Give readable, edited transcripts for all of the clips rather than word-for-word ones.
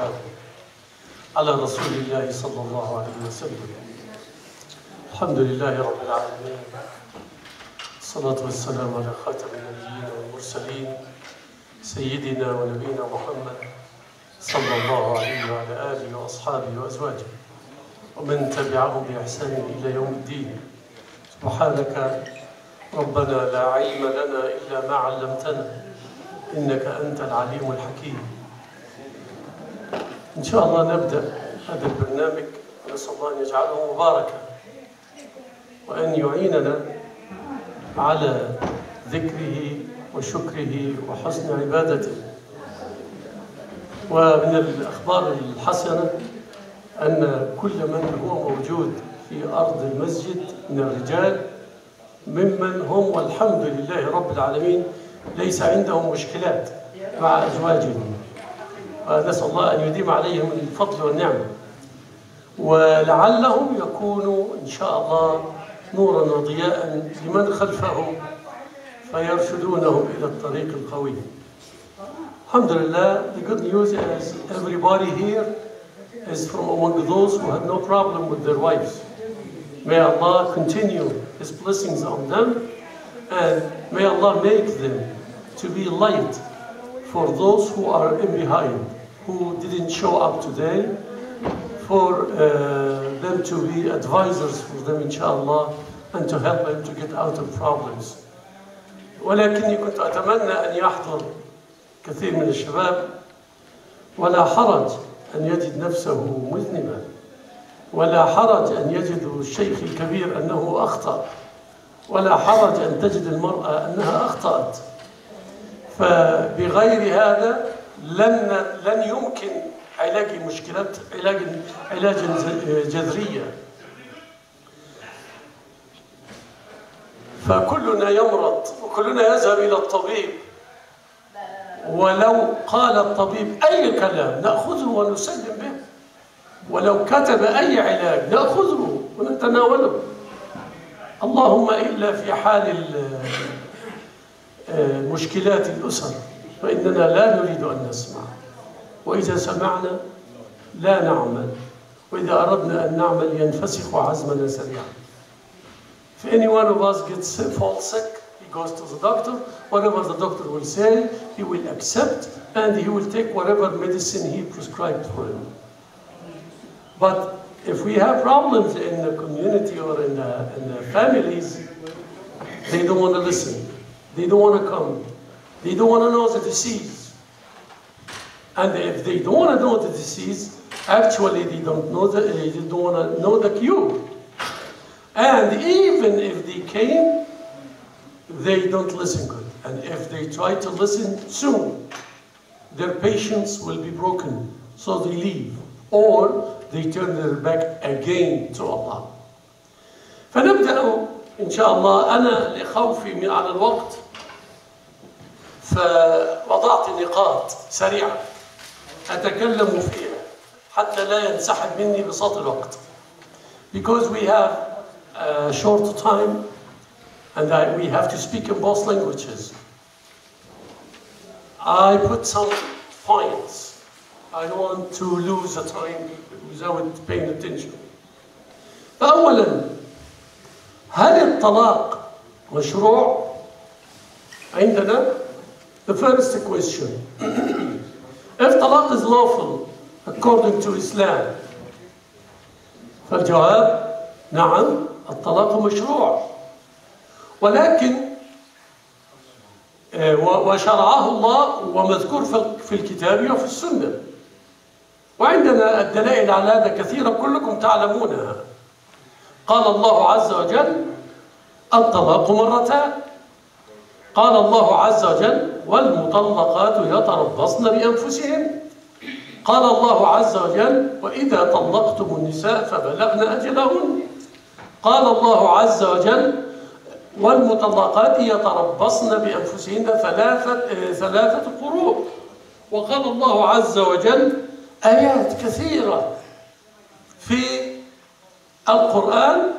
والسلام على رسول الله صلى الله عليه وسلم. الحمد لله رب العالمين، الصلاة والسلام على خاتم النبيين والمرسلين سيدنا ونبينا محمد صلى الله عليه وعلى آله وأصحابه وأزواجه ومن تبعهم بإحسان إلى يوم الدين. سبحانك ربنا لا علم لنا إلا ما علمتنا إنك أنت العليم الحكيم. إن شاء الله نبدأ هذا البرنامج، نسأل الله أن يجعله مباركا وأن يعيننا على ذكره وشكره وحسن عبادته. ومن الأخبار الحسنة أن كل من هو موجود في أرض المسجد من الرجال ممن هم والحمد لله رب العالمين ليس عندهم مشكلات مع أزواجهم، ونسأل الله أن يديم عليهم الفضل والنعمة، ولعلهم يكونوا إن شاء الله نورا وضياء لمن خلفهم فيرشدونهم إلى الطريق القويم. Alhamdulillah, the good news is everybody here is from among those who have no problem with their wives. May Allah continue His blessings on them, and may Allah make them to be light for those who are in behind, who didn't show up today, for them to be advisors for them inshallah, and to help them to get out of problems. ولكني كنت أتمنى أن يحضر كثير من الشباب، ولا حرج أن يجد نفسه مذنبا، ولا حرج أن يجد الشيخ الكبير أنه أخطأ، ولا حرج أن تجد المرأة أنها أخطأت. فبغير هذا لن يمكن علاج مشكلات علاجا جذريا. فكلنا يمرض وكلنا يذهب إلى الطبيب، ولو قال الطبيب أي كلام نأخذه ونسلم به، ولو كتب أي علاج نأخذه ونتناوله، اللهم إلا في حال مشكلات الأسر فإننا لا نريد أن نسمع، وإذا سمعنا لا نعمل، وإذا أردنا أن نعمل ينفسخ عزمنا سريعا. If any one of us falls sick, he goes to the doctor. Whatever the doctor will say, he will accept, and he will take whatever medicine he prescribed for him. But if we have problems in the community or in the families, they don't want to listen. They don't want to come. They don't want to know the disease. And if they don't want to know the disease, actually they don't want to know the cure. And even if they came, they don't listen good. And if they try to listen soon, their patience will be broken, so they leave, or they turn their back again to Allah. فنبدأ إن شاء الله. أنا لخوفي على الوقت فوضعت نقاط سريعة أتكلم فيها حتى لا ينسحب مني بساط الوقت. Because we have a short time and we have to speak in both languages. I put some points. I don't want to lose the time without paying attention. فأولا، هل الطلاق مشروع؟ عندنا the first question. If talaq is lawful according to Islam, فالجواب نعم، الطلاق مشروع، ولكن وشرعه الله ومذكور في الكتاب وفي السنة، وعندنا الدلائل على هذا كثيرة كلكم تعلمونها. قال الله عز وجل: الطلاق مرتان. قال الله عز وجل: والمطلقات يتربصن بأنفسهن. قال الله عز وجل: وإذا طلقتم النساء فبلغن أجلهن. قال الله عز وجل: والمطلقات يتربصن بأنفسهن ثلاثة قروء. وقال الله عز وجل آيات كثيرة في القرآن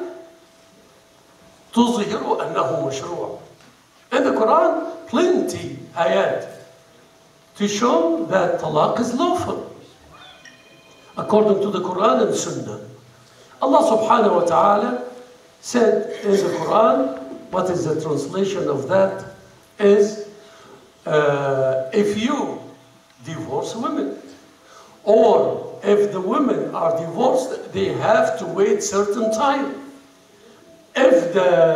تظهر أنه مشروع. In the Quran, plenty ayat to show that talaq is lawful. according to the Quran and Sunnah. Allah subhanahu wa ta'ala said in the Quran, what is the translation of that? Is if you divorce women, or if the women are divorced, they have to wait certain time. If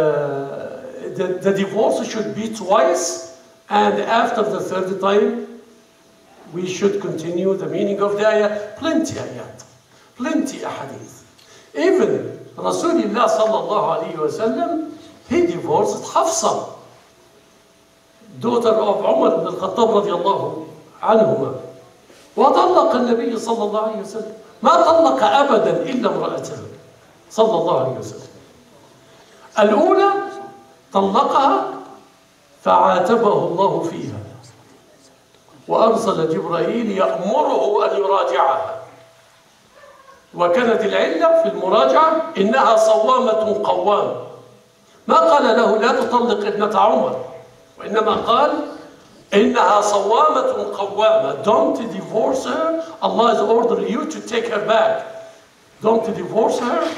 the divorce should be twice, and after the third time, we should continue the meaning of the ayah. Plenty ayat, plenty ahadith. Even Rasulullah sallallahu alayhi wa sallam, he divorced Hafsa, daughter of Umar ibn al-Khattab radiyallahu anhuma. وطلق النبي صلى الله عليه وسلم ما طلق أبدا إلا امرأته صلى الله عليه وسلم. الأولى طلقها فعاتبه الله فيها وأرسل جبرائيل يأمره أن يراجعها، وكانت العلة في المراجعة إنها صوامة قوامة. ما قال له لا تطلق ابنة عمر، وإنما قال إنها صوامة قوامة. Don't divorce her. Allah has ordered you to take her back. Don't divorce her.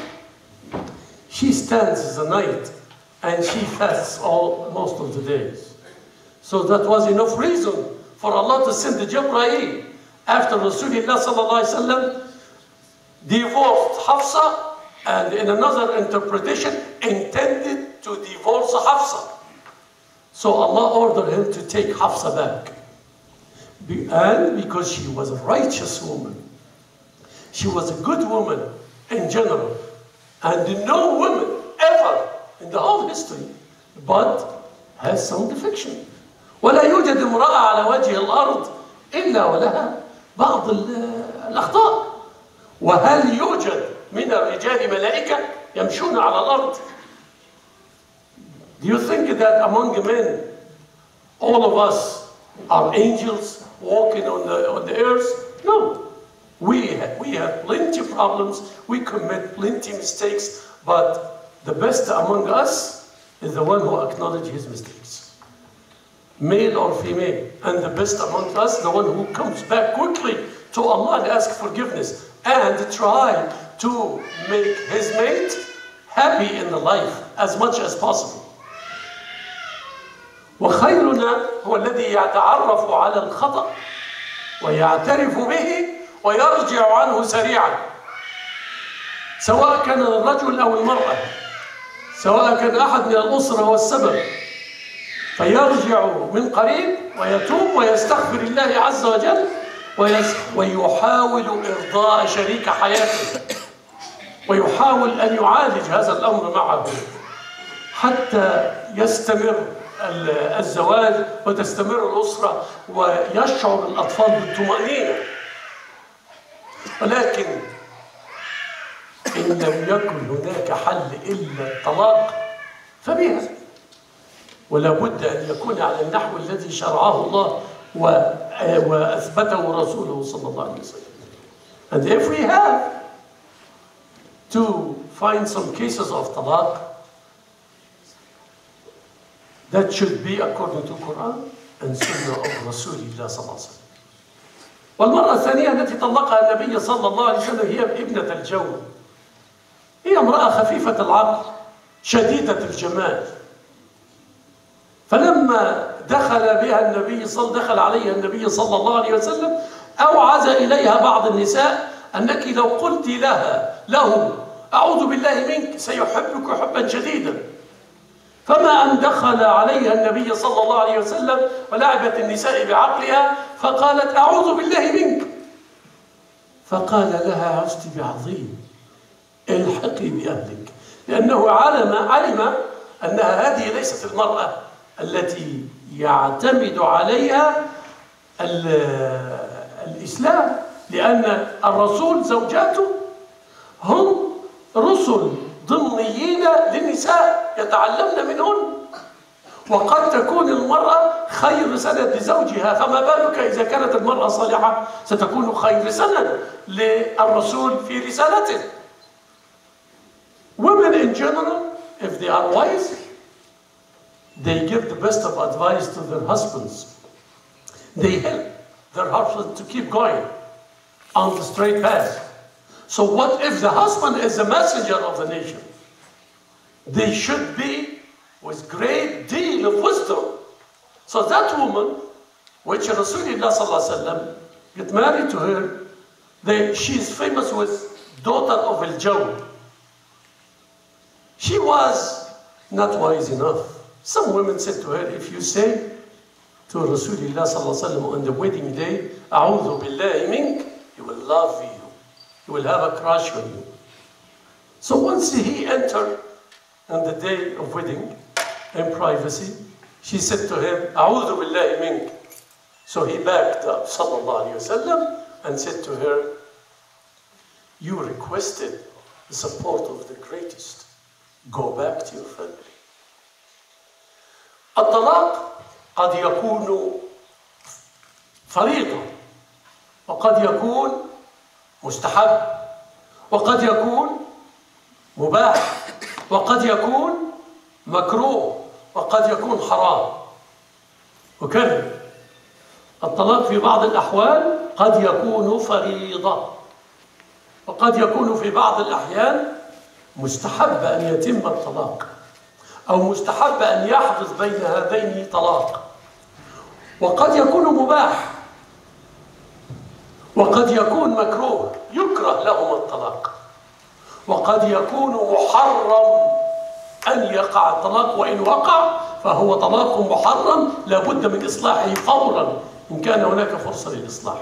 She stands the night and she fasts most of the days. So that was enough reason for Allah to send the Jibreel after Rasulullah sallallahu alaihi wasallam divorced Hafsa, and in another interpretation intended to divorce Hafsa. So Allah ordered him to take Hafsa back. And because she was a righteous woman, she was a good woman in general, and no woman ever in the whole history but has some defection. ولا يوجد امرأة على وجه الأرض إلا ولها بعض الأخطاء. وهل يوجد من الرجال ملائكة يمشون على الأرض؟ Do you think that among men, all of us are angels walking on the earth? No. We have plenty of problems, we commit plenty of mistakes, but the best among us is the one who acknowledges his mistakes, male or female. And the best among us, the one who comes back quickly to Allah and asks forgiveness and try to make his mate happy in the life as much as possible. وخيرنا هو الذي يتعرف على الخطأ ويعترف به ويرجع عنه سريعا، سواء كان الرجل أو المرأة، سواء كان أحد من الأسرة هو السبب، فيرجع من قريب ويتوب ويستغفر الله عز وجل ويحاول إرضاء شريك حياته، ويحاول أن يعالج هذا الأمر معه حتى يستمر الزواج وتستمر الأسرة ويشعر الأطفال بالطمأنينة. ولكن إن لم يكن هناك حل إلا الطلاق فبها، ولا بد أن يكون على النحو الذي شرعه الله وأثبته رسوله صلى الله عليه وسلم. And if we have to find some cases of talaq, that should be according to Quran and Sunnah of Rasulullah صلى الله عليه وسلم. والمرأة الثانية التي طلقها النبي صلى الله عليه وسلم هي ابنة الجون. هي امرأة خفيفة العقل شديدة الجمال، فلما دخل عليها النبي صلى الله عليه وسلم أوعز إليها بعض النساء أنك لو قلت له أعوذ بالله منك سيحبك حبا شديدا. فما أن دخل عليها النبي صلى الله عليه وسلم ولعبت النساء بعقلها فقالت أعوذ بالله منك، فقال لها عزت بعظيم الحقي بأهلك، لأنه علم أنها هذه ليست المرأة التي يعتمد عليها الإسلام، لأن الرسول زوجاته هم رسل ضمنيين للنساء يتعلمن منهن، وقد تكون المرأة خير سند لزوجها، فما بالك إذا كانت المرأة صالحة ستكون خير سند للرسول في رسالته. Women in general, if they are wise, they give the best of advice to their husbands. They help their husbands to keep going on the straight path. So what if the husband is the messenger of the nation? They should be with great deal of wisdom. So that woman, which Rasulullah sallallahu alaihi wasallam get married to her, she is famous with daughter of Al-Jawl. She was not wise enough. Some women said to her, if you say to Rasulullah sallallahu alaihi wasallam on the wedding day, "A'udhu billahi mink," he will love you. He will have a crush on you. So once he entered on the day of wedding in privacy, she said to him, "A'udhu billahi mink." So he backed up, sallallahu alaihi wasallam, and said to her, "You requested the support of the greatest. Go back to your family." الطلاق قد يكون فريضة، وقد يكون مستحب، وقد يكون مباح، وقد يكون مكروه، وقد يكون حرام. وكذا الطلاق في بعض الأحوال قد يكون فريضة، وقد يكون في بعض الأحيان مستحب أن يتم الطلاق، أو مستحب أن يحدث بين هذين طلاق، وقد يكون مباح، وقد يكون مكروه يكره لهما الطلاق، وقد يكون محرم أن يقع الطلاق، وإن وقع فهو طلاق محرم لا بد من إصلاحه فورا إن كان هناك فرصة للإصلاح.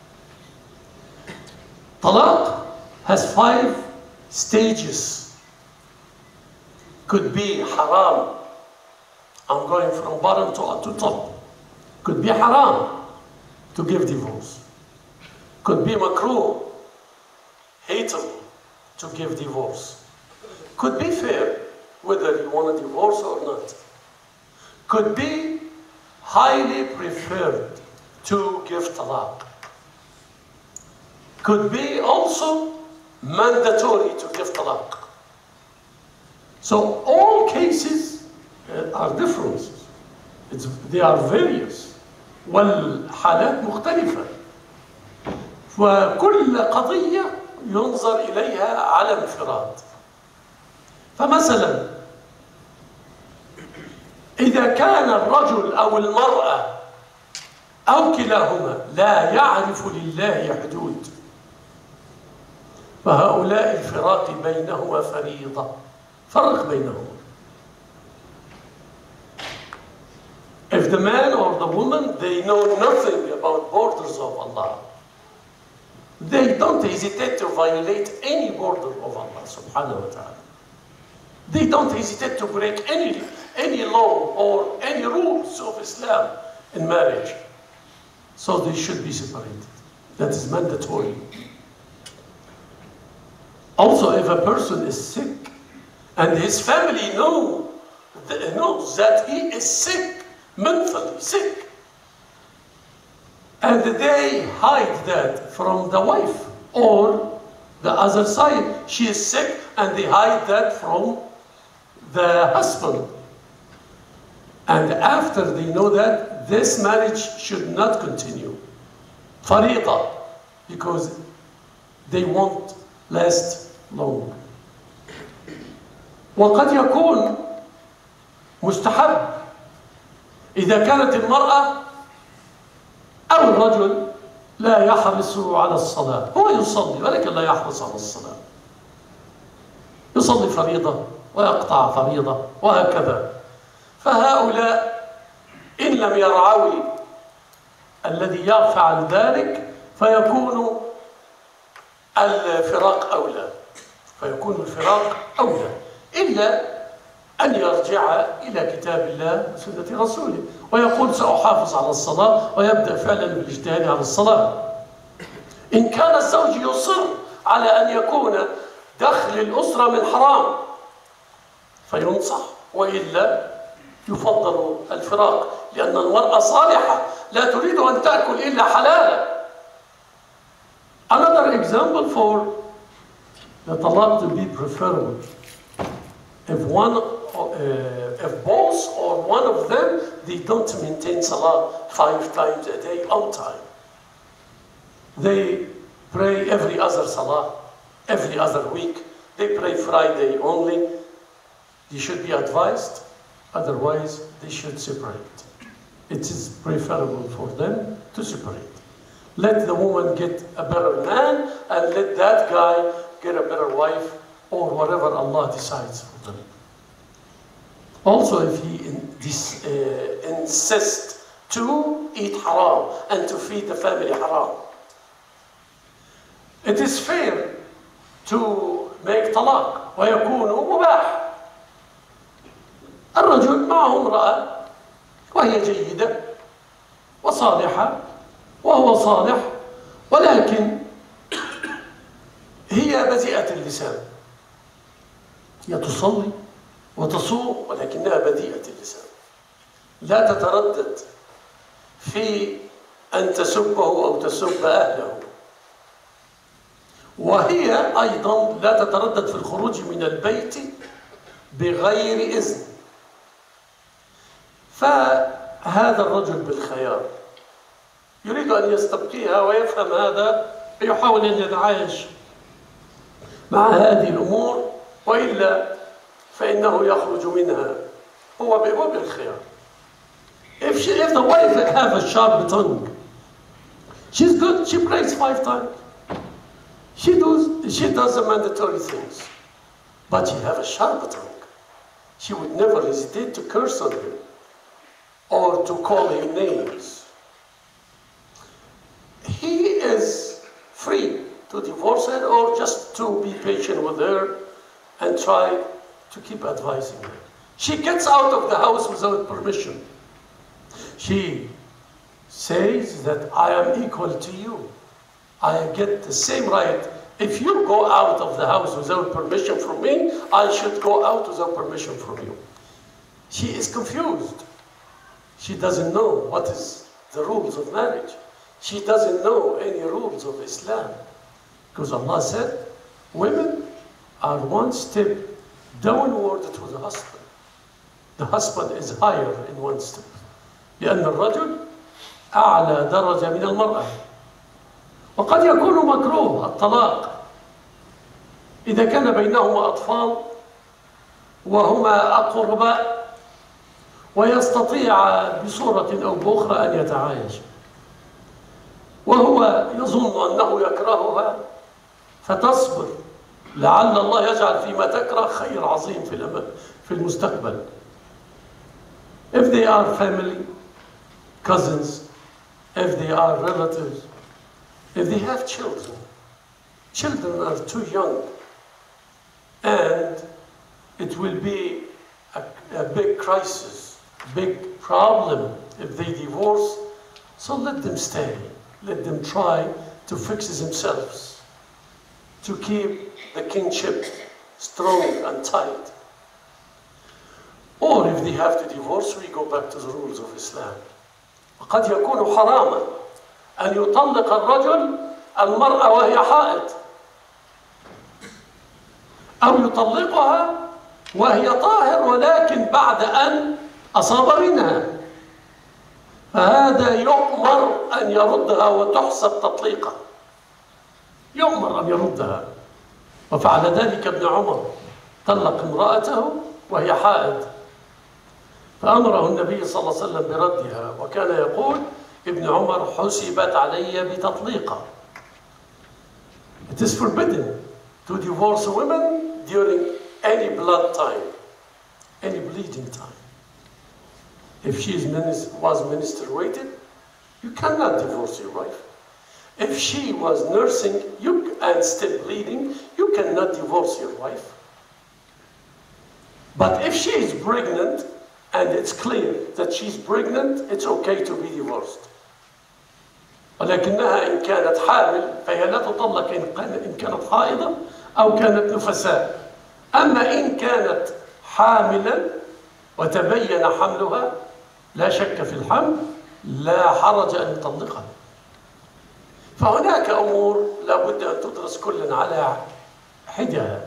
طلاق has 5 stages. Could be haram. I'm going from bottom to top. Could be haram to give divorce. Could be makruh, hateable to give divorce. Could be fair, whether you want a divorce or not. Could be highly preferred to give talaq. Could be also mandatory to give talaq. So all cases are different. They are various. والحالات مختلفة. وكل قضية ينظر إليها على انفراد. فمثلا إذا كان الرجل أو المرأة أو كلاهما لا يعرف لله حدود، فهؤلاء الفراق بينهما فريضة. فرق بينهما. If the man or the woman, they know nothing about borders of Allah, they don't hesitate to violate any border of Allah subhanahu wa ta'ala. They don't hesitate to break any law or any rules of Islam in marriage. So they should be separated. That is mandatory. Also, if a person is sick and his family knows that he is sick, mentally sick, and they hide that from the wife, or the other side, she is sick and they hide that from the husband. And after they know that, this marriage should not continue. Fariqa, because they won't last long. وقد يكون مستحب إذا كانت المرأة أو الرجل لا يحرص على الصلاة. هو يصلي ولكن لا يحرص على الصلاة. يصلي فريضة ويقطع فريضة وهكذا. فهؤلاء إن لم يرعوا الذي يفعل ذلك فيكون الفراق أولى. إلا أن يرجع إلى كتاب الله وسنة رسوله ويقول سأحافظ على الصلاة ويبدأ فعلا بالاجتهاد على الصلاة. إن كان الزوج يصر على أن يكون دخل الأسرة من حرام فينصح، وإلا يفضل الفراق، لأن المرأة صالحة لا تريد أن تأكل إلا حلالا. Another example for the talaq to be preferable. If both or one of them, they don't maintain salah 5 times a day on time. They pray every other salah. every other week. They pray Friday only. They should be advised. Otherwise, they should separate. It is preferable for them to separate. Let the woman get a better man, and let that guy get a better wife, or whatever Allah decides for them. Also, if he insists to eat haram and to feed the family haram, it is fair to make طلاق ويكون مباح. الرجل معه امرأة وهي جيدة وصالحة وهو صالح، ولكن هي بذيئة اللسان. هي تصلي وتصوم ولكنها بذيئة اللسان، لا تتردد في أن تسبه أو تسب أهله، وهي أيضا لا تتردد في الخروج من البيت بغير إذن. فهذا الرجل بالخيار يريد أن يستبقيها ويفهم هذا، يحاول أن يتعايش مع هذه الأمور، وإلا فإنه يخرج منها هو بالخيار. If the wife have a sharp tongue, she's good, she prays 5 times. She does the mandatory things, but she have a sharp tongue. She would never hesitate to curse on him or to call him names. He is free to divorce her or just to be patient with her and try to keep advising her. She gets out of the house without permission. She says that I am equal to you. I get the same right. If you go out of the house without permission from me, I should go out without permission from you. She is confused. She doesn't know what is the rules of marriage. She doesn't know any rules of Islam. Because Allah said, women are one step downward to the husband. The husband is higher in one step. لأن الرجل أعلى درجة من المرأة. وقد يكون مكروه الطلاق إذا كان بينهما أطفال وهما أقرباء ويستطيع بصورة أو بأخرى أن يتعايش، وهو يظن أنه يكرهها فتصبر، لعل الله يجعل فيما تكره خير عظيم في المستقبل. If they are family, cousins, if they are relatives, if they have children, children are too young, and it will be a big crisis, big problem if they divorce. So let them stay. Let them try to fix themselves, to keep the kinship strong and tight. Or if they have to divorce, we go back to the rules of Islam. قد يكون حراما أن يطلق الرجل المرأة وهي حائض، أو يطلقها وهي طاهر ولكن بعد أن أصاب منها، فهذا يؤمر أن يردها وتحسب تطليقا، يؤمر أن يردها. وفعل ذلك ابن عمر، طلق امرأته وهي حائض، فأمره النبي صلى الله عليه وسلم بردها، وكان يقول ابن عمر حسبت علي بتطليقة. It is forbidden to divorce women during any blood time, any bleeding time. If she was menstruated, you cannot divorce your wife. If she was nursing and still bleeding, you cannot divorce your wife. But if she is pregnant and it's clear that she's pregnant, it's okay to be divorced. ولكنها إن كانت حامل فهي لا تطلق إن كانت حائضة أو كانت نفساء. أما إن كانت حاملا وتبين حملها لا شك في الحمل، لا حرج أن يطلقها. فهناك أمور لا بد أن تدرس كل على حدها.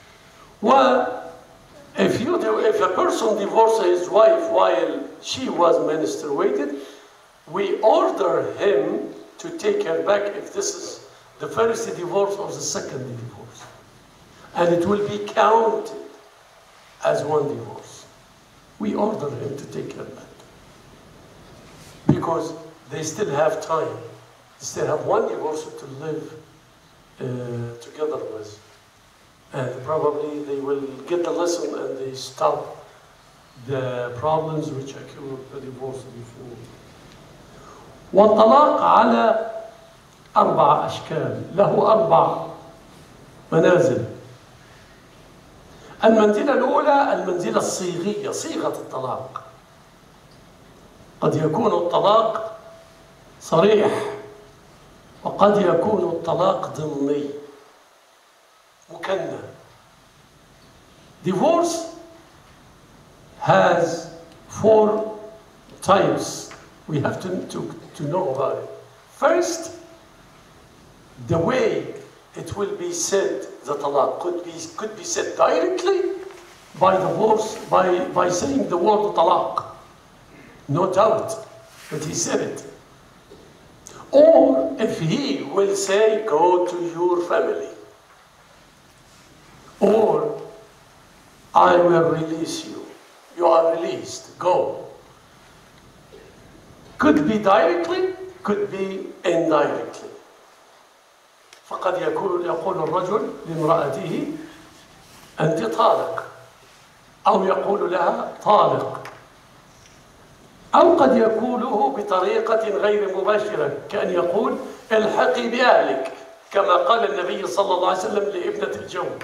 If a person divorces his wife while she was menstruated, we order him to take her back if this is the first divorce or the second divorce. and it will be counted as one divorce. We order him to take her back because they still have time. They still have one divorce to live together with. And probably they will get the lesson and they stop the problems which occurred the divorce before. والطلاق على 4 أشكال، له 4 منازل. المنزلة الأولى المنزلة الصيغية، صيغة الطلاق. قد يكون الطلاق صريح وقد يكون الطلاق ضمني مكنى. Divorce has 4 types. We have to know about it. First, the way it will be said, the talaq could be said directly by divorce, by saying the word talaq. No doubt that he said it. Or if he will say, go to your family. Or I will release you. You are released. Go. Could be directly, could be indirectly. فقد يقول الرجل لامرأته أنت طالق، أو يقول لها طالق، أو قد يقوله بطريقة غير مباشرة كأن يقول الحقي بأهلك كما قال النبي صلى الله عليه وسلم لابنة الجون.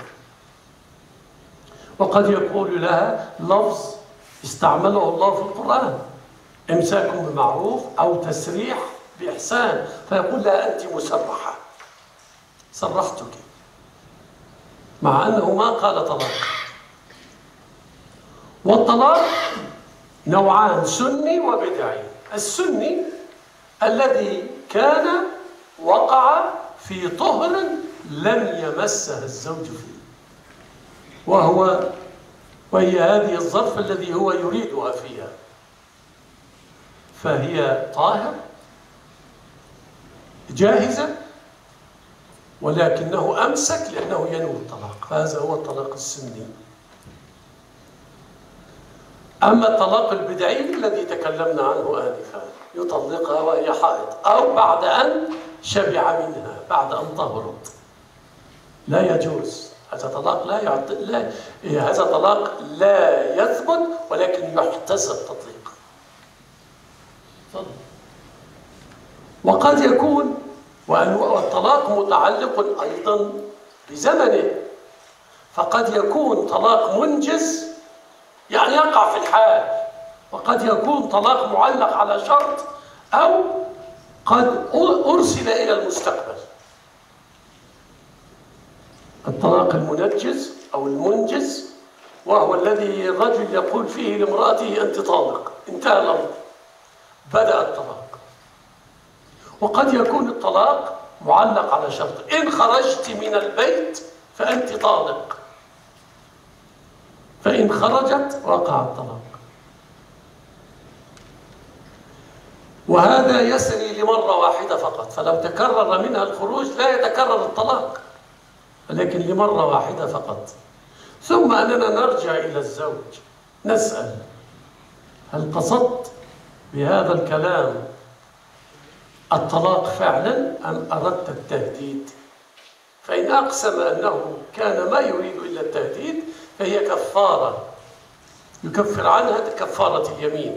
وقد يقول لها لفظ استعمله الله في القرآن إمساك بمعروف أو تسريح بإحسان، فيقول لها أنت مسرحة، صرحتك، مع أنه ما قال طلاق. والطلاق نوعان، سني وبدعي. السني الذي كان وقع في طهر لم يمسه الزوج فيه، وهي هذه الظرف الذي هو يريدها فيها، فهي طاهر جاهزة ولكنه أمسك لأنه ينوي الطلاق، فهذا هو الطلاق السني. أما الطلاق البدعي الذي تكلمنا عنه آنفا، يطلقها وهي حائض أو بعد أن شبع منها، بعد أن طهرت. لا يجوز، هذا طلاق هذا طلاق لا يثبت ولكن يحتسب تطليق. وقد يكون والطلاق متعلق أيضا بزمنه، فقد يكون طلاق منجز يعني يقع في الحال، وقد يكون طلاق معلق على شرط، أو قد أرسل إلى المستقبل. الطلاق المنجز أو المنجز وهو الذي الرجل يقول فيه لامرأته أنت طالق، انتهى الأمر، بدأ الطلاق. وقد يكون الطلاق معلق على شرط، إن خرجت من البيت فأنت طالق، فإن خرجت وقع الطلاق. وهذا يسري لمرة واحدة فقط، فلو تكرر منها الخروج لا يتكرر الطلاق، لكن لمرة واحدة فقط. ثم أننا نرجع إلى الزوج نسأل هل قصدت بهذا الكلام الطلاق فعلا أم أردت التهديد؟ فإن أقسم أنه كان ما يريد إلا التهديد فهي كفارة يكفر عنها كفارة اليمين.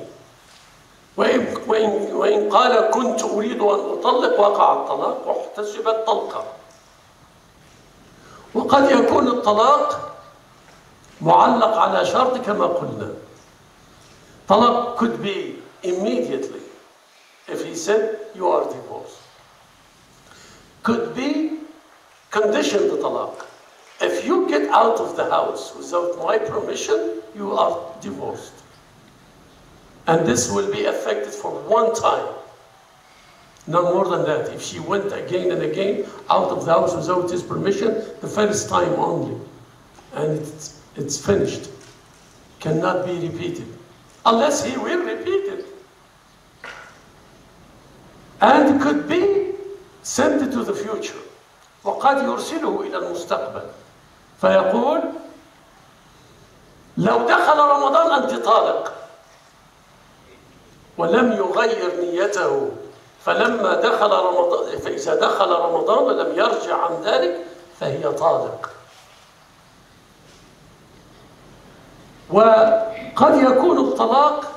وإن قال كنت أريد أن أطلق وقع الطلاق واحتسبت طلقة. وقد يكون الطلاق معلق على شرط كما قلنا. طلاق could be immediately if he said you are divorced. Could be conditioned طلاق. If you get out of the house without my permission, you are divorced. And this will be effective for one time. No more than that. If she went again and again out of the house without his permission, the first time only. And it's finished. Cannot be repeated. Unless he will repeat it. And could be sent to the future. وقد يرسله إلى المستقبل. فيقول لو دخل رمضان أنت طالق، ولم يغير نيته، فلما دخل رمضان، فإذا دخل رمضان ولم يرجع عن ذلك فهي طالق. وقد يكون الطلاق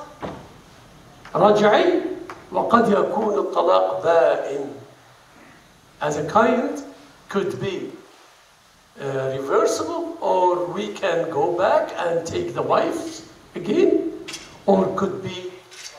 رجعي وقد يكون الطلاق بائن. As a kind could be reversible, or we can go back and take the wife again, or could be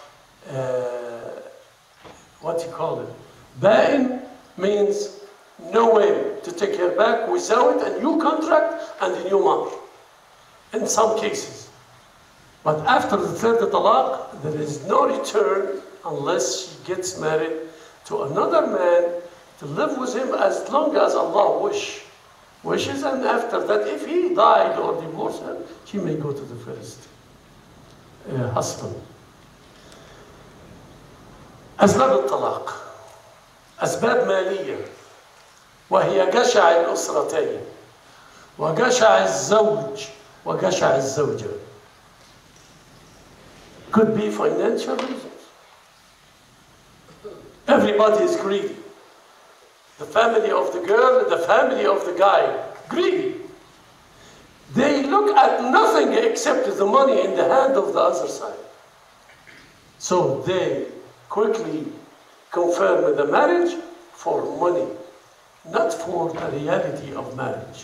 what you call it? Ba'in means no way to take her back without a new contract and a new mahar in some cases. But after the third talaq, there is no return unless she gets married to another man to live with him as long as Allah wishes, and after that, if he died or divorced her, she may go to the first husband. أسباب الطلاق أسباب مالية، وهي جشع الأسرتين وجشع الزوج وجشع الزوجة. Could be financial reasons. Everybody is greedy. The family of the girl, the family of the guy, greedy. They look at nothing except the money in the hand of the other side. So they quickly confirm the marriage for money, not for the reality of marriage.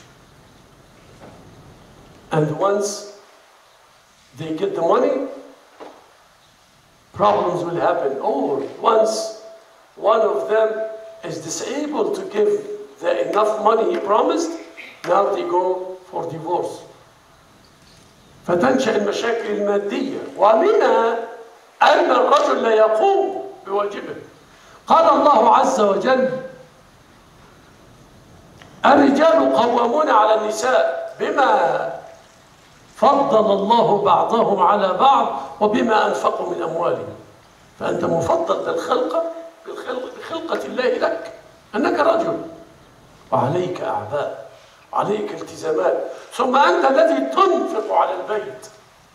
And once they get the money, problems will happen. Or once one of them is disabled to give enough money he promised, now they go for divorce. فتنشأ المشاكل المادية، ومنها أن الرجل لا يقوم بواجبه. قال الله عز وجل: الرجال قوامون على النساء بما فضل الله بعضهم على بعض وبما أنفقوا من أموالهم. فأنت مفضل بخلقة الله لك، أنك رجل وعليك أعباء وعليك التزامات، ثم أنت الذي تنفق على البيت.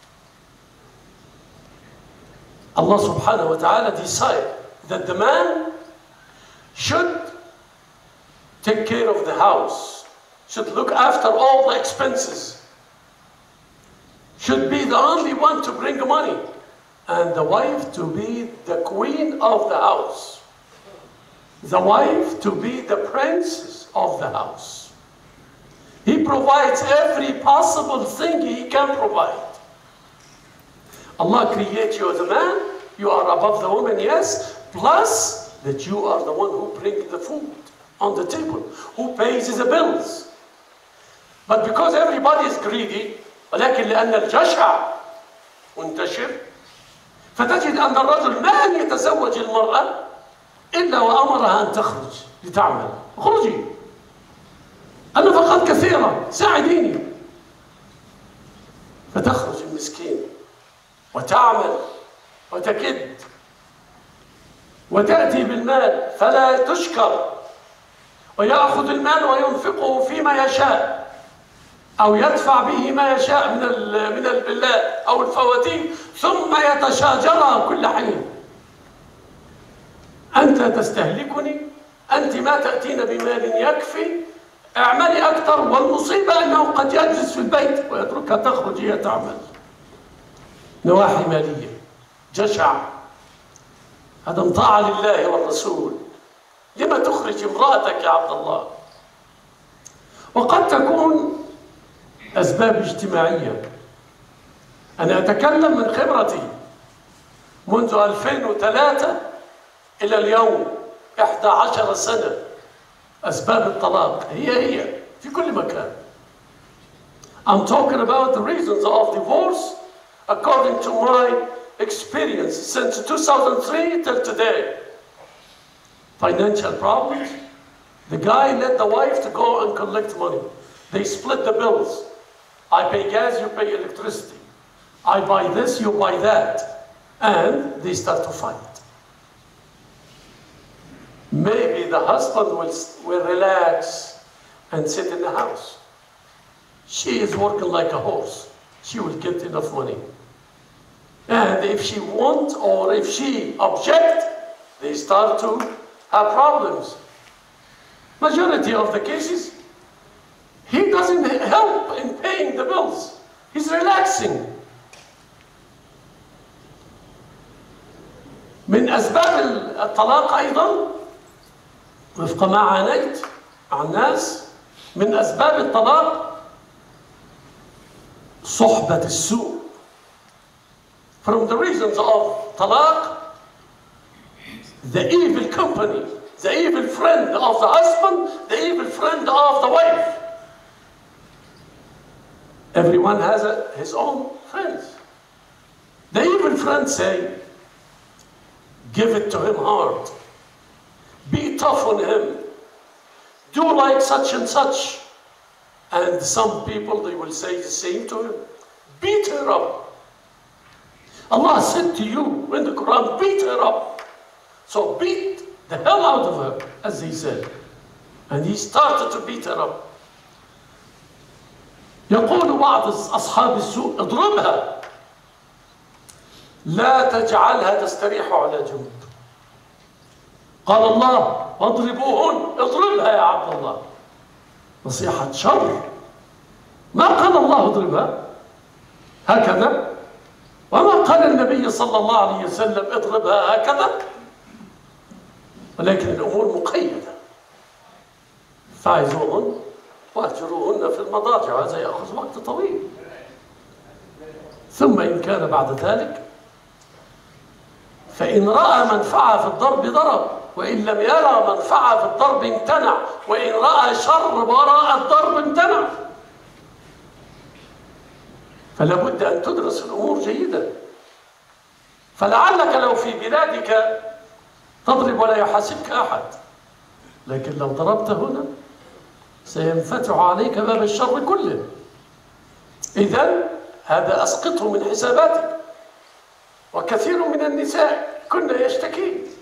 Allah subhanahu wa ta'ala decided that the man should take care of the house, should look after all the expenses, should be the only one to bring money, and the wife to be the queen of the house, the wife to be the princess of the house. He provides every possible thing he can provide. Allah creates you as a man, you are above the woman, yes, plus that you are the one who brings the food on the table, who pays the bills. But because everybody is greedy, ولكن لأن الجشع منتشر، فتجد أن الرجل ما أن يتزوج المرأة إلا وأمرها أن تخرج لتعمل. اخرجي، النفقات كثيرة، ساعديني. فتخرج المسكين وتعمل وتكد وتأتي بالمال فلا تشكر، ويأخذ المال وينفقه فيما يشاء، أو يدفع به ما يشاء من البلاد أو الفواتير، ثم يتشاجرها كل حين. أنت تستهلكني، أنت ما تأتين بمال يكفي، اعملي أكثر. والمصيبة أنه قد يجلس في البيت ويتركها تخرج هي تعمل. نواحي مالية، جشع، عدم طاعة لله والرسول. لما تخرج امرأتك يا عبد الله؟ وقد تكون أسباب اجتماعية. أنا أتكلم من خبرتي منذ 2003 إلى اليوم، 11 سنة. أسباب الطلاق هي في كل مكان. I'm talking about the reasons of divorce according to my experience since 2003 till today. Financial problems. The guy let the wife to go and collect money. They split the bills. I pay gas, you pay electricity. I buy this, you buy that. And they start to fight. Maybe the husband will relax and sit in the house. she is working like a horse. She will get enough money. And if she won't, or if she object, they start to have problems. Majority of the cases, he doesn't help in paying the bills. He's relaxing. من أسباب الطلاق أيضا وفق ما عانيت مع الناس، من أسباب الطلاق صحبة السوء. From the reasons of talaq, the evil company, the evil friend of the husband, the evil friend of the wife. Everyone has his own friends. The evil friends say, give it to him hard. Be tough on him. Do like such and such. And some people, they will say the same to him. Beat her up. Allah said to you in the Quran, beat her up. So beat the hell out of her, as he said. And he started to beat her up. يقول بعض أصحاب السوء اضربها لا تجعلها تستريح على جنب. قال الله واضربوهن، اضربها يا عبد الله. نصيحة شر. ما قال الله اضربها هكذا، وما قال النبي صلى الله عليه وسلم اضربها هكذا، ولكن الأمور مقيدة. فاعزوهن واهجروهن في المضاجع، هذا يأخذ وقت طويل. ثم إن كان بعد ذلك فإن رأى منفعة في الضرب ضرب، وإن لم يرى منفعة في الضرب امتنع، وإن رأى شر وراء الضرب امتنع. فلا بد أن تدرس الأمور جيدا. فلعلك لو في بلادك تضرب ولا يحاسبك أحد، لكن لو ضربت هنا سينفتح عليك باب الشر كله. إذن هذا أسقطه من حساباتك. وكثير من النساء كن يشتكين